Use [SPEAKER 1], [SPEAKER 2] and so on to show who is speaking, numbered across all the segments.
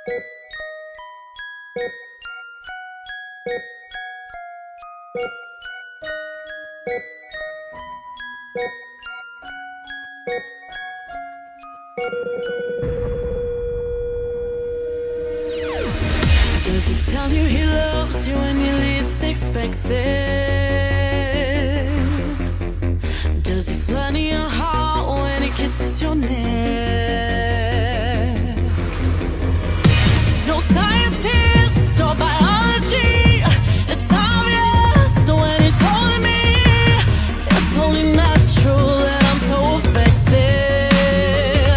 [SPEAKER 1] Does he tell you he loves you when you least expect it? Does he flatter your heart when he kisses your neck? No scientist or biology, it's obvious when he's holding me. It's only natural that I'm so affected.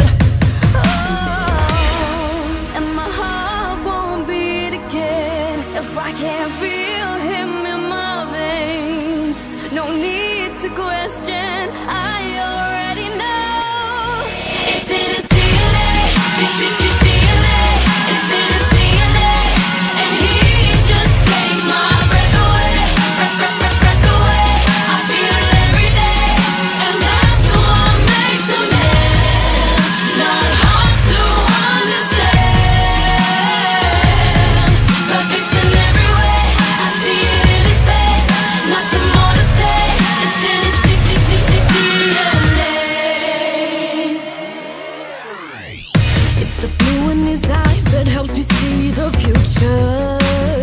[SPEAKER 1] Oh, and my heart won't beat again if I can't feel him in my veins. No need to question, I already know. It's in his DNA, DNA. It's in his DNA, and he just takes my breath away, breath away. I feel it every day, and that's what makes a man. Not hard to understand. Perfect in every way, I see it in his face. Nothing more to say. It's in his DNA. It's the blue in his eyes that helps me see the future.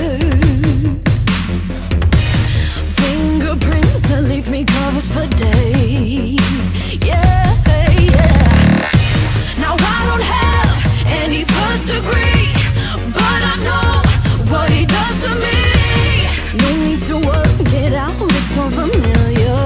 [SPEAKER 1] Fingerprints that leave me covered for days. Yeah, yeah. Now I don't have any first degree, but I know what he does to me. No need to work it out, it's so familiar.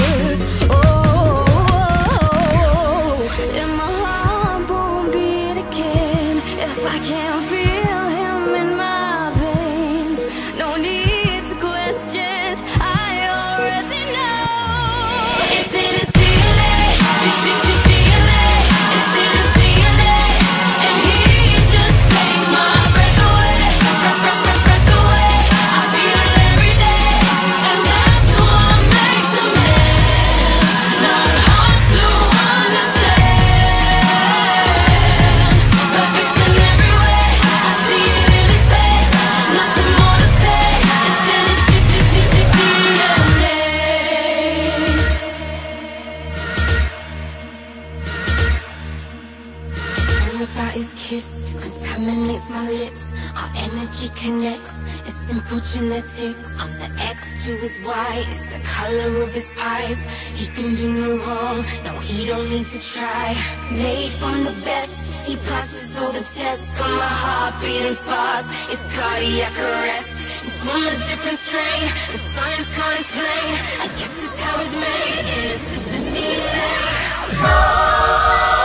[SPEAKER 1] Oh, and my heart won't beat again if I can't feel him in my veins. No need to question, I already know. It's in his DNA, DNA. It's in his DNA, and he just takes my breath away, breath away. I feel it every day, and that's what makes a man. Not hard to understand. Perfect in every way, I see it in his face. Nothing more to say. It's in his DNA.
[SPEAKER 2] Something about his kiss contaminates my lips. Our energy connects. It's simple genetics. I'm the X to his Y. It's the color of his eyes. He can do no wrong. No, he don't need to try. Made from the best. He passes all the tests. Got my heart beating fast. It's cardiac arrest. He's from a different strain. The science can't explain. I guess it's how it's made. And it's just the DNA.